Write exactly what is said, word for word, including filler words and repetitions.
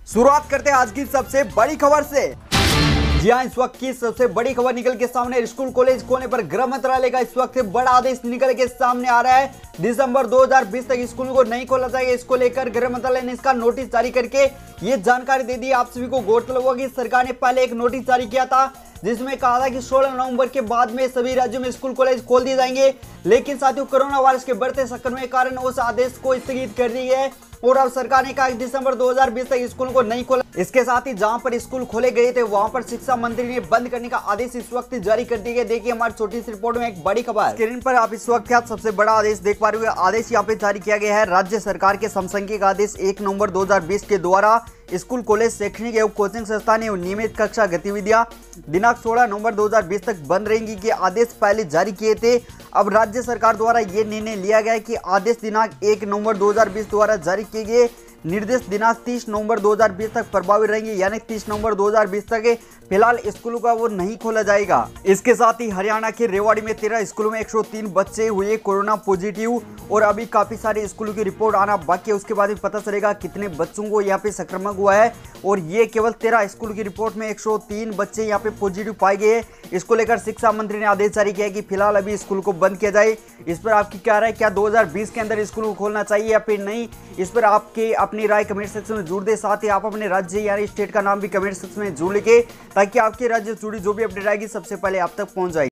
शुरुआत करते हैं आज की सबसे बड़ी खबर से। जी हां, इस वक्त की सबसे बड़ी खबर निकल के सामने। स्कूल कॉलेज खोलने पर गृह मंत्रालय का इस वक्त बड़ा आदेश निकल के सामने आ रहा है। दिसंबर दो हज़ार बीस तक स्कूल को नहीं खोला जाएगा। इसको लेकर गृह मंत्रालय ने इसका नोटिस जारी करके ये जानकारी दे दी। आप सभी को गौरतलब होगा कि सरकार ने पहले एक नोटिस जारी किया था जिसमें कहा था कि सोलह नवंबर के बाद में सभी राज्यों में स्कूल कॉलेज खोल दिए जाएंगे, लेकिन साथियों कोरोना वायरस के बढ़ते संक्रमण के कारण उस आदेश को स्थगित कर दी है और अब सरकार ने कहा कि दिसंबर दो हज़ार बीस तक स्कूल को नहीं खोला। इसके साथ ही जहां पर स्कूल खोले गए थे वहां पर शिक्षा मंत्री ने बंद करने का आदेश इस वक्त जारी कर दिया गया। देखिए हमारी छोटी सी रिपोर्ट में एक बड़ी खबर स्क्रीन पर आप इस वक्त क्या सबसे बड़ा आदेश देख पा रहे हो। आदेश यहाँ पे जारी किया गया है। राज्य सरकार के समसामयिक आदेश एक नवंबर दो हज़ार बीस के द्वारा स्कूल कॉलेज शैक्षणिक एवं कोचिंग संस्थान एवं नियमित कक्षा गतिविधियां दिनांक सोलह नवंबर दो हज़ार बीस तक बंद रहेंगी के आदेश पहले जारी किए थे। अब राज्य सरकार द्वारा ये निर्णय लिया गया है कि आदेश दिनांक एक नवंबर दो हज़ार बीस द्वारा जारी किए गए निर्देश दिनांक तीस नवंबर दो हज़ार बीस तक प्रभावी रहेंगे, यानी तीस नवंबर दो हज़ार बीस तक फिलहाल स्कूलों का वो नहीं खोला जाएगा। इसके साथ ही हरियाणा के रेवाड़ी में तेरह स्कूलों में एक सौ तीन बच्चे हुए कोरोना पॉजिटिव और अभी काफी सारे स्कूलों की रिपोर्ट आना बाकी है। उसके बाद ही पता चलेगा कितने बच्चों को यहाँ पे संक्रमण हुआ है और ये केवल तेरह स्कूल की रिपोर्ट में एक सौ तीन बच्चे यहाँ पे पॉजिटिव पाए गए। इसको लेकर शिक्षा मंत्री ने आदेश जारी किया कि फिलहाल अभी स्कूल को बंद किया जाए। इस पर आपकी क्या राय, क्या दो हज़ार बीस के अंदर स्कूल को खोलना चाहिए या फिर नहीं? इस पर आपके अपनी राय कमेंट सेक्शन में जरूर दे। साथ ही आप अपने राज्य यानी स्टेट का नाम भी कमेंट सेक्शन में जरूर लिखे ताकि आपके राज्य से जुड़ी जो भी अपडेट आएगी सबसे पहले आप तक पहुंच जाएगी।